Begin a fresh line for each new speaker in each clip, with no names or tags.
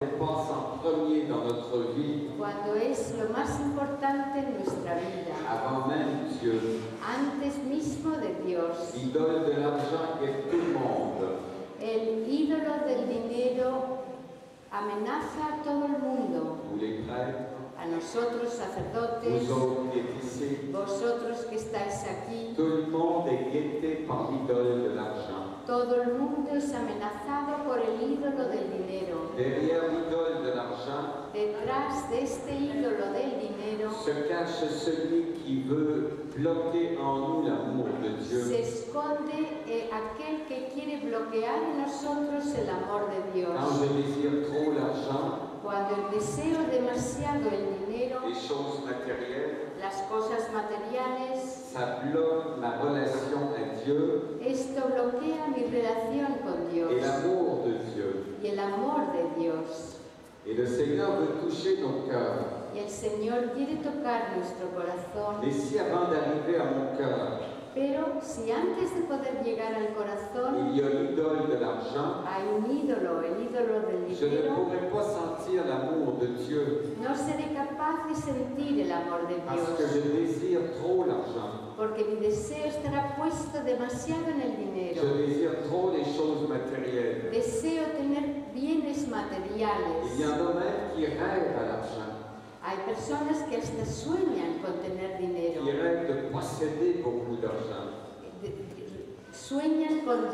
passe en premier dans notre vie,
cuando es lo más importante en nuestra vida,
avant même Dieu.
antes mismo de Dios.
L'idole de l'argent est tout le monde.
El ídolo del dinero amenaza a todo el mundo,
Vous les prêtres,
a nosotros sacerdotes,
vous autres qui êtes ici,
vosotros que estáis aquí.
tout le monde est guetté par l'idole de l'argent.
Todo el mundo es amenazado por el ídolo del dinero.
Derrière l'idole de l'argent
Detrás de este ídolo del dinero
se cache celui qui veut bloquer en nous l'amour de
se
Dieu.
esconde aquel que quiere bloquear en nosotros el amor de Dios.
Quand je désire trop l'argent,
Cuando deseo demasiado el dinero,
les choses matérielles,
las cosas materiales,
ça bloque ma relation à Dieu
esto bloquea mi relación con Dios
et l'amour de Dieu.
y el amor de Dios.
Et le Seigneur veut toucher nos cœurs.
Y el Señor quiere tocar nuestro corazón.
Mais si avant d'arriver à mon cœur,
Pero si antes de poder llegar al corazón
il y a l'idole de l'argent,
hay un ídolo, el ídolo del
je ne
dinero,
pourrai pas sentir l'amour de Dieu
no seré capaz de sentir el amor de
parce que
Dios,
je désire trop l'argent.
porque mi deseo estará puesto demasiado en el dinero.
Je désire trop les choses matérielles.
Deseo tener bienes
Il y
materiales.
en a même qui rêvent à l'argent,
Hay personas que hasta sueñan con tener dinero.
qui rêvent de posséder beaucoup d'argent.
Sueñan con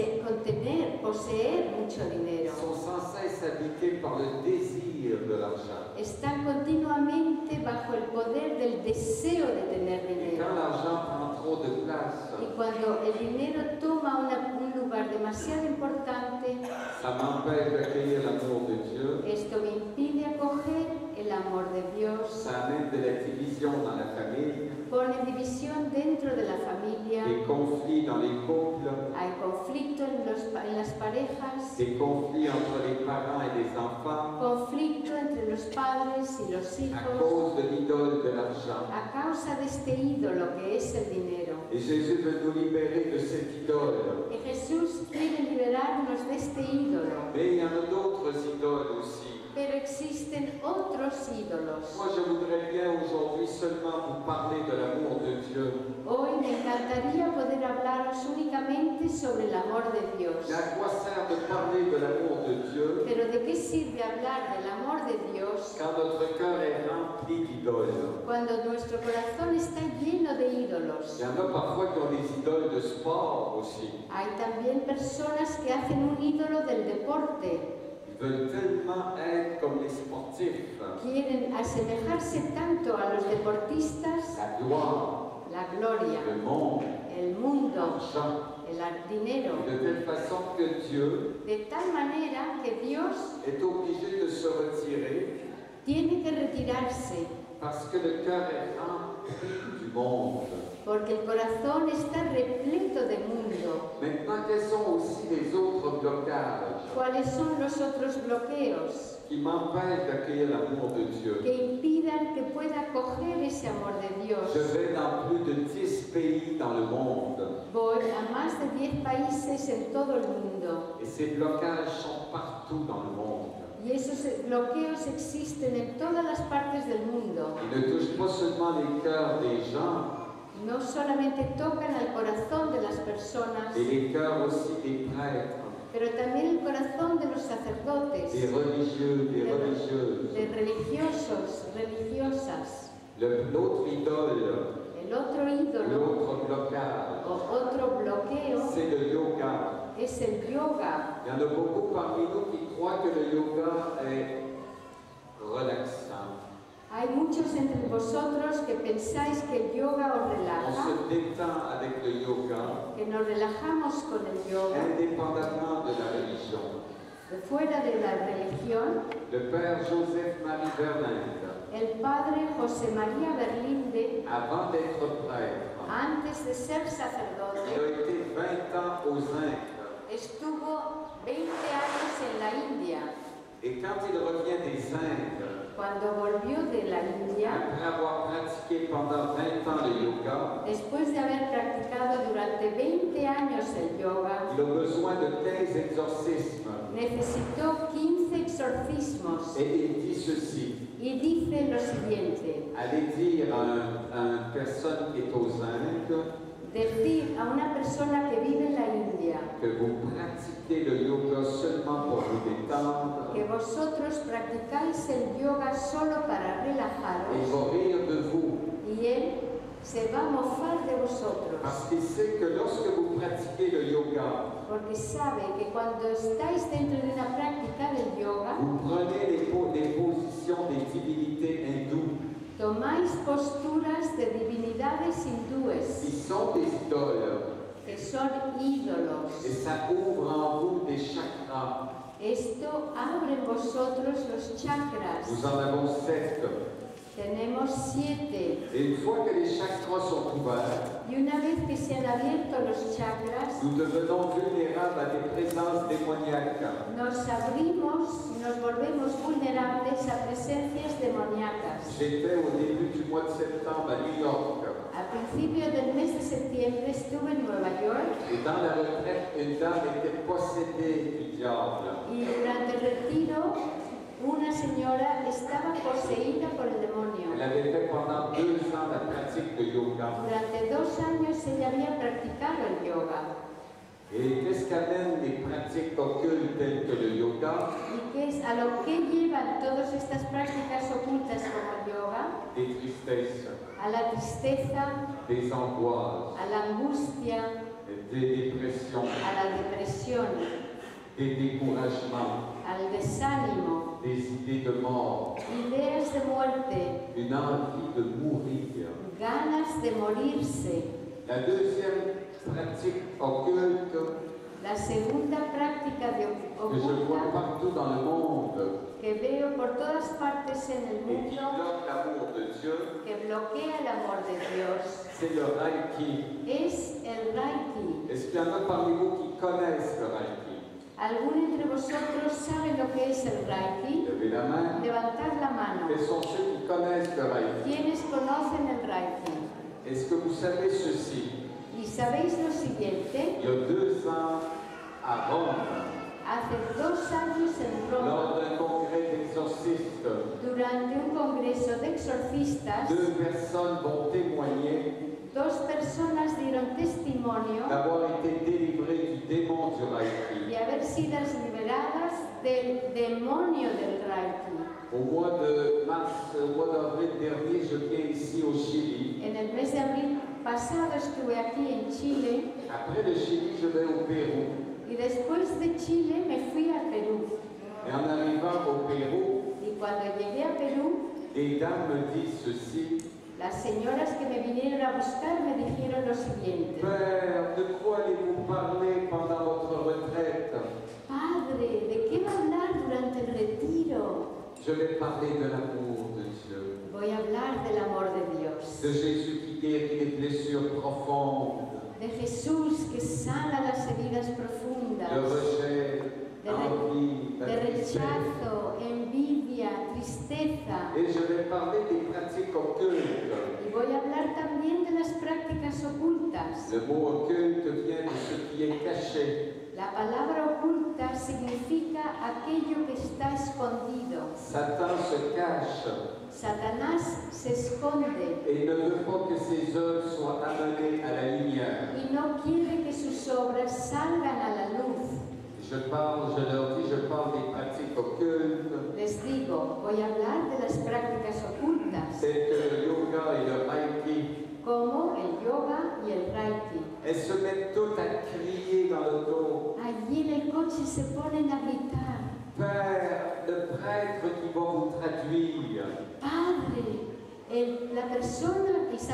poseer mucho
Ils
dinero.
sont sans cesse habités par le désir de l'argent.
Están continuamente bajo el poder del deseo de tener
Et
dinero.
quand l'argent prend trop de place,
Y cuando el dinero toma un lugar demasiado importante,
ça m'empêche d'accueillir l'amour de Dieu.
esto me impide acoger el amor de Dios,
Ça amène de la division dans la famille,
pone división dentro de la familia,
des conflits dans les couples,
hay conflicto en las parejas,
des conflits entre les parents et les enfants
conflicto entre los padres y los
à
hijos
cause de l'idole de l'argent.
a causa de este ídolo que es el dinero.
Et Jésus veut nous libérer de cette idole.
Y Jesús quiere liberarnos de este ídolo,
Mais il y en a d'autres idoles aussi.
pero existen otros ídolos.
Moi, je voudrais bien aujourd'hui seulement vous parler de l'amour de Dieu.
Hoy me encantaría poder hablaros únicamente sobre el amor de Dios.
Mais à quoi sert de parler de l'amour de Dieu
Pero ¿de qué sirve hablar del amor de Dios
quand notre cœur est rempli d'idoles?
cuando nuestro corazón está lleno de ídolos?
Il y en a parfois qui ont des idoles de sport aussi.
Hay también personas que hacen un ídolo del deporte.
Ils veulent tellement être comme les sportifs.
Quieren asemejarse tanto a los deportistas,
La gloire,
la gloria,
le monde,
el mundo,
l'argent.
el dinero,
De telle façon que Dieu
de tal manera que Dios
est obligé de se retirer
tiene que retirarse
parce que le cœur est rempli du monde.
porque el corazón está repleto de mundo.
Maintenant, quels sont aussi les autres blocages
¿Cuáles son los otros bloqueos
qui m'empêchent d'accueillir l'amour de Dieu?
que impidan que pueda acoger ese amor de Dios?
Je vais dans plus de 10 pays dans le monde
Voy a más de 10 países en todo el mundo
et ces blocages sont partout dans le monde.
y esos bloqueos existen en todas las partes del mundo.
Ils ne touchent pas seulement les cœurs des gens,
No solamente tocan al corazón de las personas,
mais les cœurs aussi des prêtres,
pero también el corazón de los sacerdotes,
des religieux, des religieuses.
de religiosos, religiosas.
L'autre idole,
El otro ídolo
l'autre blocage,
o otro bloqueo
c'est le yoga.
es el yoga.
Il y en a beaucoup parmi nous qui croient que le yoga est relaxant.
Hay muchos entre vosotros que pensáis que el yoga os
On
relaja,
se détend avec le yoga,
que nos relajamos con el yoga.
indépendamment de la religion.
Fuera de la religión,
Le père Joseph-Marie Berlinde,
el padre José María Berlinde,
avant d'être prêtre,
antes de ser
il a
sacerdote,
été 20 ans aux Indes.
estuvo 20 años en la India.
Et quand il revient des Indes,
Cuando volvió de la India,
après avoir pratiqué pendant 20 ans le yoga,
después de haber practicado durante 20 años el yoga,
il a besoin de 15 exorcismes
necesitó 15 exorcismos
Et il dit ceci.
y dice lo siguiente:
Allez dire à une personne qui est aux Indes
decir a una persona que vive en la India
que vous pratiquez le yoga seulement pour vous détendre.
que vosotros practicáis el yoga solo para
Et il
relajaros
va rire de vous.
y él se va a mofar de vosotros,
Parce qu'il sait que lorsque vous pratiquez le yoga,
porque sabe que cuando estáis dentro de una práctica del yoga,
vous prenez les positions des divinités hindoues
tomáis posturas de divinidades
qui
hindúes,
sont des idoles.
que son ídolos.
Et ça ouvre en vous des chakras.
Esto abre en vosotros los chakras.
Nous en avons 7.
Tenemos 7.
Et une fois que les chakras sont ouverts,
Y una vez que se han abierto los chakras,
nous devenons vulnérables à des présences démoniaques.
nos abrimos y nos volvemos vulnerables a presencias demoníacas.
J'étais au début du mois de septembre à New York.
Al principio del mes de septiembre estuve en Nueva York
Et dans la retraite, une dame était possédée du diable.
y durante el retiro una señora estaba poseída por el demonio.
Elle avait fait pendant 2 ans la pratique de yoga.
Durante 2 años ella había practicado el yoga.
Et qu'est-ce qu'amènent les pratiques occultes telles que le yoga?
¿Y qué es a lo que llevan todas estas prácticas ocultas como el yoga?
Des tristesses,
A la tristeza,
des angoisses,
a la angustia,
des dépressions,
a la depresión,
des découragements,
al desánimo,
des idées de mort,
ideas de muerte,
une envie de mourir.
ganas de morirse.
La deuxième pratique occulte
La segunda práctica de
que je vois
oculta
partout dans le monde
que veo por todas partes en el
et qui
mundo,
bloque l'amour de Dieu,
que bloquea el amor de Dios,
c'est le Reiki.
es el Reiki.
Est-ce qu'il y en a parmi vous qui connaissent le Reiki?
¿Algún entre vosotros sabe lo que es el Reiki?
Levez la main.
Levantad la mano.
Quels sont ceux qui connaissent le Reiki?
¿Quiénes conocen el Reiki?
Est-ce que vous savez ceci?
Y sabéis lo siguiente,
Il y a 2 ans à Rome,
hace 2 años en Roma,
lors d'un congrès d'exorcistes,
durante un congreso de exorcistas,
2 personnes vont témoigner
2 personas dieron testimonio
d'avoir été délivrées du démon du Reiki.
de haber sido liberadas del demonio del Reiki.
Au mois d'avril dernier, je viens ici au Chili.
En el mes de abril pasado estuve aquí en Chile
Après le Chili, je vais au Pérou.
y después de Chile me fui a Perú.
Et en arrivant au Pérou,
Y cuando llegué a Perú,
des dames me disent ceci.
las señoras que me vinieron a buscar me dijeron lo siguiente:
Père, de quoi allez-vous parler pendant votre retraite?
Padre, ¿de qué va a hablar durante el retiro?
Je vais parler de l'amour de Dieu,
Voy a hablar del amor de Dios,
de Jésus qui guérit les blessures profondes,
de Jesús que sana las heridas
le
profundas,
rejet,
de
l'envie, la tristesse.
rechazo, envidia, tristeza.
Et je vais parler des pratiques occultes.
Y voy a hablar también de las prácticas ocultas.
Le mot occulte vient de ce qui est caché.
La palabra oculta significa aquello que está escondido.
Satan se cache
Satanás se esconde
et ne veut pas que ses œuvres soient amenées à la lumière.
y no quiere que sus obras salgan a la luz.
Je leur dis, je parle des pratiques occultes,
Les digo, voy a hablar de las prácticas ocultas,
telles que le yoga et le Reiki.
como el yoga y el Reiki.
Elles se mettent toutes à crier dans le dos.
Allí en el coche se ponen a gritar:
Père, le prêtre qui va vous traduire.
Padre, la persona, el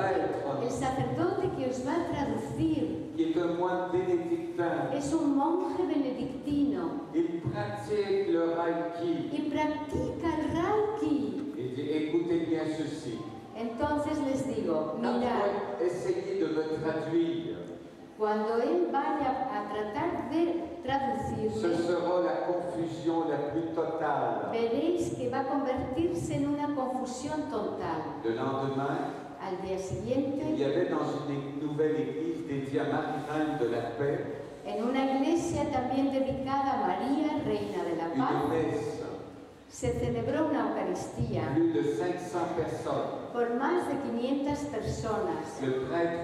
sacerdote que os va a traducir
Qui est un moine bénédictin.
es un monje benedictino
Il pratique le Reiki.
y practica el Reiki.
Il dit, écoutez bien ceci.
Entonces les digo,
Quand
mirad,
vous essayez de me traduire,
cuando él vaya a tratar de
ce
traducirme,
sera la confusion la plus totale.
veréis que va a convertirse en una confusión total.
Le lendemain,
Al día
il
siguiente,
y avait dans une nouvelle église dédiée à Marie-Reine de la Paix
en una iglesia iglesia también dedicada a María, Reina de la Paz,
une messe,
se celebró una Eucaristía
plus de 500 personnes.
por más de 500 personas.
Le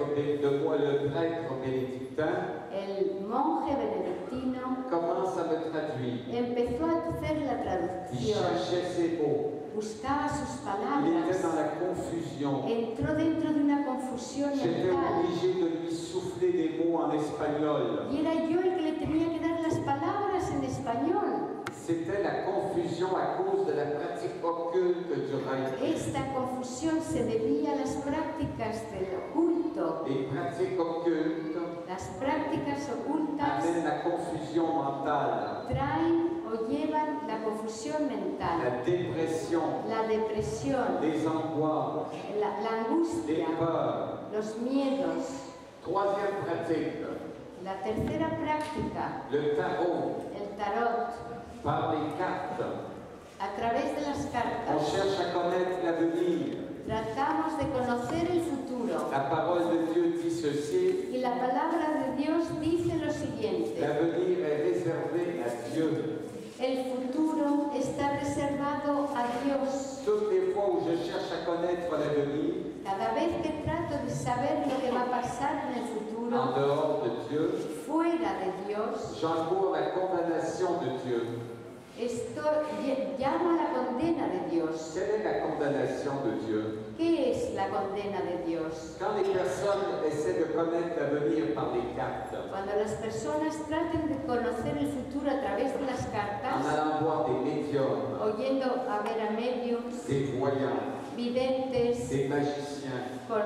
prêtre bénédictin
El monje benedictino
commence à me traduire.
empezó a hacer la
Il
traducción,
cherchait ses mots.
buscaba sus
Il était
palabras,
dans la confusion.
entró dentro de una confusión
J'étais
mental.
obligé de lui souffler des mots en espagnol.
Y era yo el que le tenía que dar las palabras en español.
C'était la confusion à cause de la pratique occulte du rite.
Esta confusión se debía a las prácticas del oculto.
Les pratiques occultes
Las prácticas ocultas
amènent la confusion mentale,
traen o llevan la confusión mental,
la dépression,
la depresión,
les angoisses,
la
les
angustia,
peurs.
los miedos.
Troisième pratique,
La tercera práctica,
le tarot,
el tarot,
par les cartes.
a través de las
On
cartas.
cherche à connaître l'avenir.
Tratamos de conocer el futuro.
La parole de Dieu dit ceci,
Y la palabra de Dios dice lo siguiente:
l'avenir est réservé à Dieu.
el futuro está reservado a Dios.
Toutes les fois où je cherche à connaître l'avenir,
Cada vez que trato de saber lo que va a pasar en el
en
futuro,
dehors de Dieu,
fuera de Dios,
j'encours la condamnation de Dieu.
esto llama a la condena de Dios.
Quelle est la condamnation de Dieu?
¿Qué es la condena de Dios?
Quand les personnes essaient de connaître l'avenir par les cartes,
Cuando las personas traten de conocer el futuro a través de las
en
cartas,
allant voir des médiums,
oyendo a ver a mediums,
des voyants,
videntes,
des magiciens,
con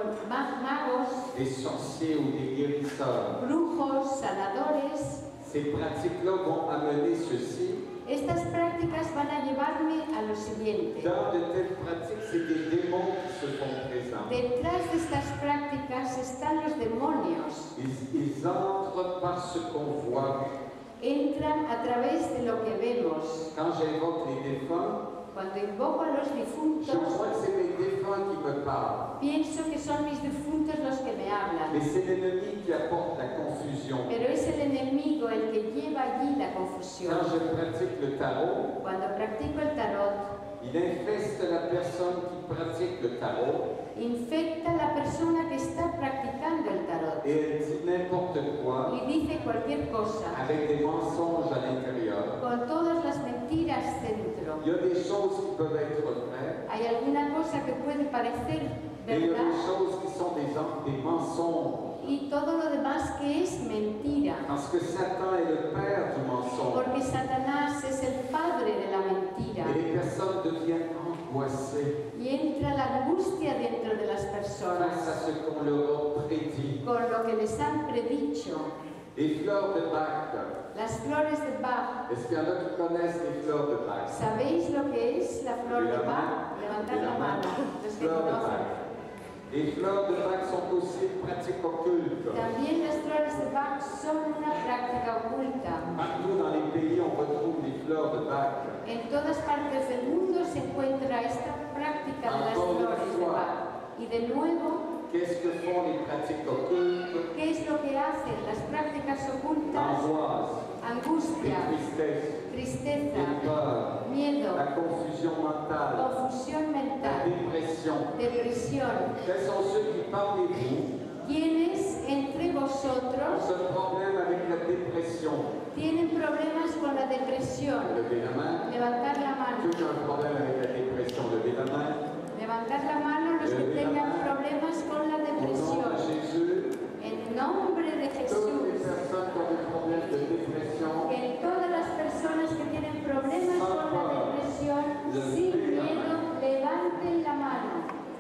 magos,
des sorciers ou des guérisseurs,
brujos, sanadores,
ces pratiques-là vont amener ceci.
estas prácticas van a llevarme a lo siguiente.
Dans de telles pratiques, c'est des démons qui se font présents.
Detrás de estas prácticas están los demonios.
Ils entrent par ce qu'on voit.
Entran a través de lo que vemos.
Quand j'invoque les défunts,
Cuando invoco a los
je
difuntos,
crois que c'est mes défunts qui me parlent.
pienso que son mis difuntos los que me hablan.
Mais c'est l'ennemi qui apporte la confusion.
Pero es el enemigo el que lleva allí la confusión.
Quand je pratique le tarot,
Cuando practico el tarot,
il infeste la personne qui pratique le tarot
infecta a la persona que está practicando el tarot
et elle dit n'importe quoi
y dice cualquier cosa
avec des mensonges à l'intérieur.
con todas las mentiras dentro.
Il y a des choses qui peuvent être vraies,
Hay alguna cosa que puede parecer
mais il y a
verdad
des choses qui sont des mensonges.
y todo lo demás que es mentira.
Parce que Satan est le père du mensonge.
Porque Satanás es el padre de la mentira
Et les personnes deviennent angoissées
y entra la angustia dentro de las
face
personas
à ce qu'on leur a prédit.
con lo que les han predicho.
Les fleurs de Bach.
Las flores de Bach.
Est-ce qu'il y en a qui connaissent les fleurs de Bach?
¿Sabéis lo que es la flor de Bach? Levantad la mano, los que
Fleurs de
conocen.
Bach. Les fleurs de Bach sont aussi une pratique occulte.
También las flores de Bach son una práctica oculta.
Partout dans les pays, on retrouve les fleurs de Bach.
En todas partes del mundo se encuentra esta práctica de las flores de Bach. Y de nuevo,
Qu'est-ce que font les pratiques occultes?
¿qué es lo que hacen las prácticas ocultas?
Angoisse,
Angustia,
tristesse,
tristeza,
peur,
miedo,
la confusion mentale,
confusión
la
mental,
dépression.
depresión.
Quels sont ceux qui parmi vous
¿Quiénes entre
ont
vosotros
ce problème avec la dépression?
tienen problemas con la depresión?
Levez la main.
Levantar la mano.
Ceux qui ont un problème avec la dépression, levez la main.
Levantar la mano los que tengan problemas con la
Au nom de
depresión.
Jésus,
En nombre de
toutes les
Jesús,
personnes qui ont des problèmes de dépression,
que todas las personas que tienen problemas con la depresión, sin miedo, levanten la mano.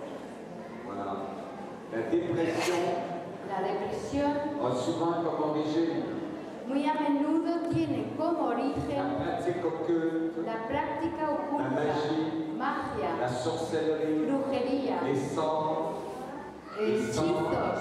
voilà. La dépression
La depresión
a souvent comme origine
muy a menudo tiene como
la
origen
pratique occulte,
la práctica oculta,
la
magia,
sorcellerie,
brujería,
les sorts,
hechizos,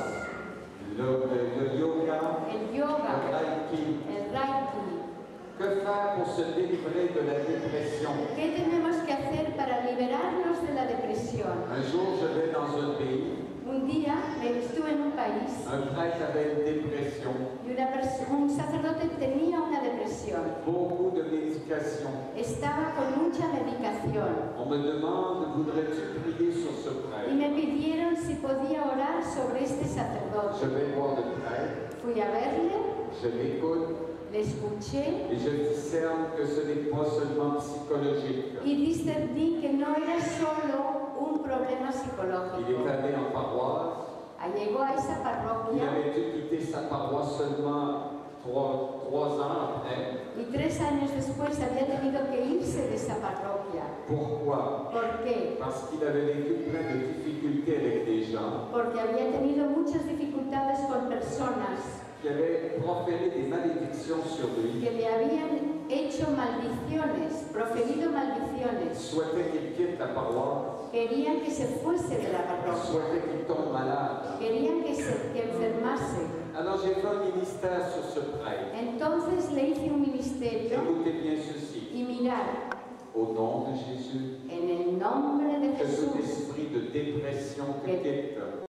le yoga,
el
le
yoga,
reiki.
el reiki.
Que faire pour se délivrer de la dépression?
¿Qué tenemos que hacer para liberarnos de la depresión?
Un jour, je vais dans un pays
Un día estuve en un país
un prêtre avait une dépression,
y un sacerdote tenía una depresión.
beaucoup de médication.
Estaba con mucha medicación
On me demande, voudrais-tu prier sur ce
y
prêtre?
me pidieron si podía orar sobre este
Je
sacerdote.
vais voir le prêtre,
Fui a verle,
je l'écoute
le escuché
et je discerne que ce n'est pas seulement psychologique.
y discerní que no era solo un problema
Il est
psicológico.
allé en paroisse.
Llegó a esa
Il
parroquia
avait dû quitter sa paroisse seulement trois ans après.
y 3 años después había tenido que irse de esa parroquia.
Pourquoi?
¿Por qué?
Parce qu'il avait vécu plein de difficultés avec des gens
Porque había tenido muchas dificultades con personas
qui avaient proféré des malédictions sur lui,
que le habían hecho maldiciones, proferido maldiciones.
souhaitaient qu'il quitte la paroisse,
Querían que se fuese de la parroquia,
souhaitaient qu'il tombe malade.
querían que enfermase.
Alors j'ai fait un ministère sur ce prêtre.
Entonces le hice un ministerio
Écoutez bien ceci.
y mirar,
Au nom de Jésus,
en el nombre de
que tout
Jesús,
esprit de dépression te quitte.